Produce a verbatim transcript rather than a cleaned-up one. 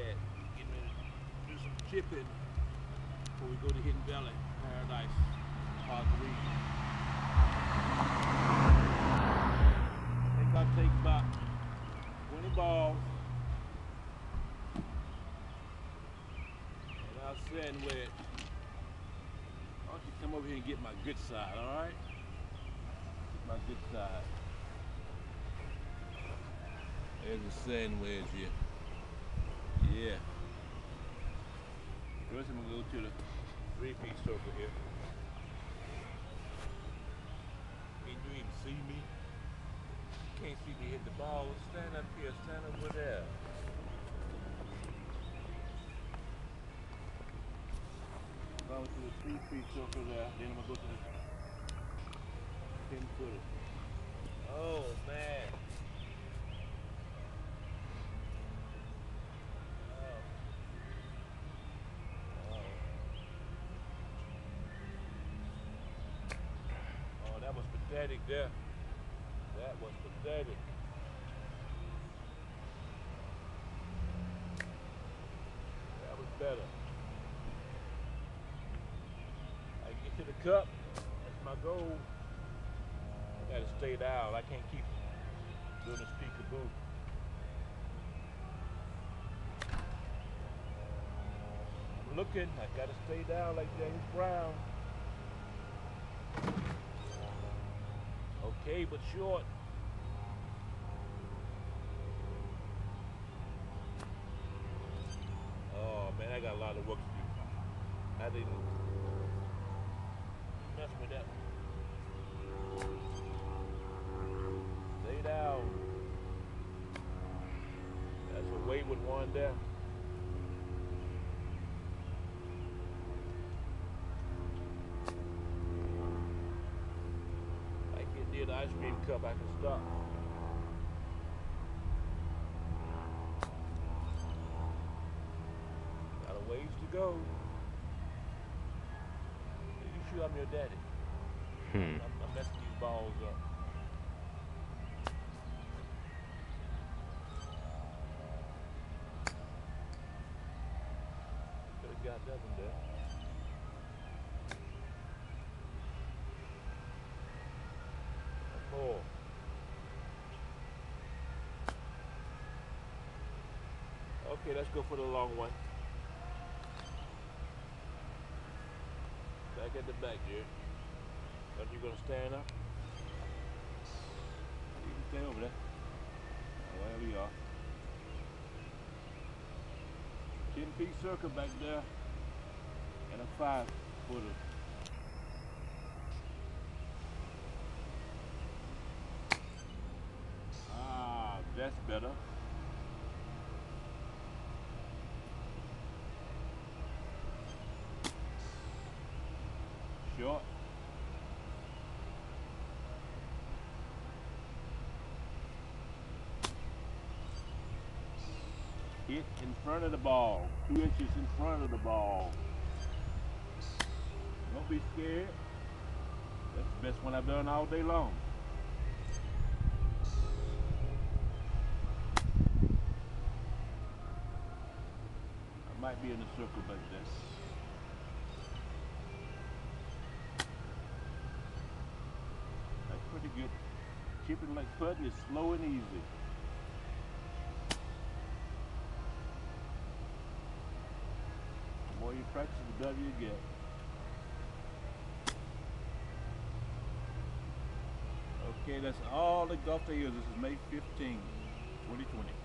pad. Getting ready to do some chipping before we go to Hidden Valley Paradise Part three. I think I'll take about twenty balls and I'll sand wedge. Why don't you come over here and get my good side, alright? Get my good side. There's a sand wedge here. Yeah. First I'm gonna go to the three-piece circle here. Can you even see me? You can't see me hit the ball. Stand up here, stand over there. Go to the three-piece circle there, then I'm gonna go to the ten footer. Oh man. That was pathetic there. That was pathetic. That was better. I get to the cup. That's my goal. I gotta stay down. I can't keep doing this peekaboo. I'm looking. I gotta stay down like James Brown. Okay, but short. Oh man, I got a lot of work to do. I didn't mess with that one. Stay down. That's a wayward one there. Near the ice cream cup, I can stop. Got a ways to go. You sure I'm your daddy? Hmm. I'm, I'm messing these balls up. Could have got that one there. More. Okay, let's go for the long one. Back at the back, Jared. Are you gonna stand up? You can stay over there. There we are. ten feet circle back there and a five footer. That's better. Short. Hit in front of the ball. Two inches in front of the ball. Don't be scared. That's the best one I've done all day long. Might be in the circle back there. That's pretty good. Chipping like putting is slow and easy. The more you practice, the better you get. Okay, that's all the golf there is. This is May fifteenth, twenty twenty.